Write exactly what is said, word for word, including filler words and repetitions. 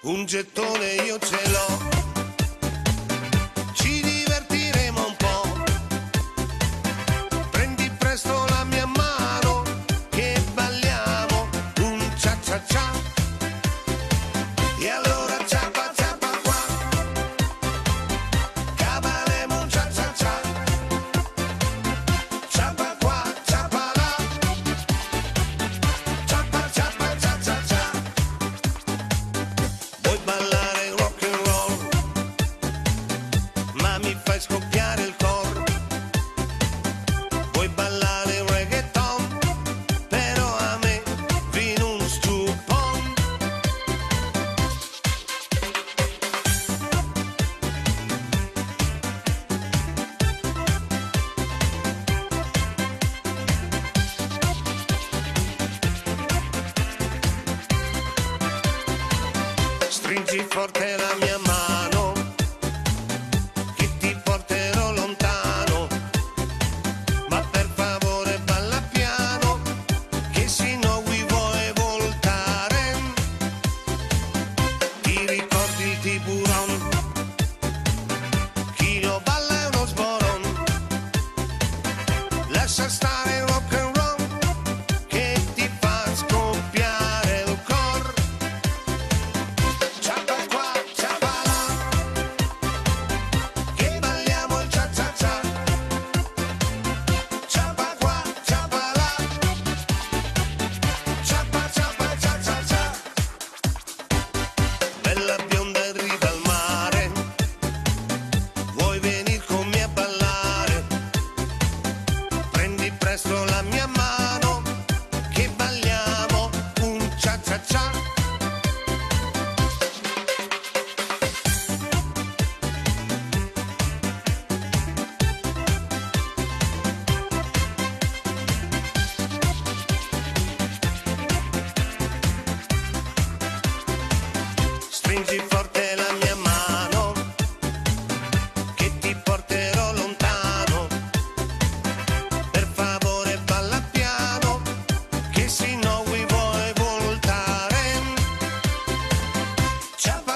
un gettone io ce l'ho, ci divertiremo un po', prendi presto la mia mano che balliamo un cia cia cia, e allora ciapa ciapa qua, cavalemo un cia cia cia, ciapa qua, ciapa là, ciapa ciapa cia cia cia. Vuoi ballare rock and roll, ma mi fai scoppiare il cor. Vuoi ballare reggaeton, però a me vino un stupon. Stringi forte la mia mano, che ti porterò lontano, ma per favore balla piano, che se no qui vuoi voltare. Ti ricordi il tiburon? Chi lo balla è uno sboron. Lascia stare il rock and roll, che ti fa scoppiare il cor. Ciapa qua, ciapa là, che balliamo il cia cia cia. Ciapa qua, ciapa là, ciapa ciapa cia cia cia. Bella bionda in riva al mare, vuoi venir con me a ballare? Prendi presto la mia mano, che balliamo un cia cia cia. Stringi forte la mia mano, che ti porterò lontano, per favore balla piano, che se no qui vuoi voltare. Ciapa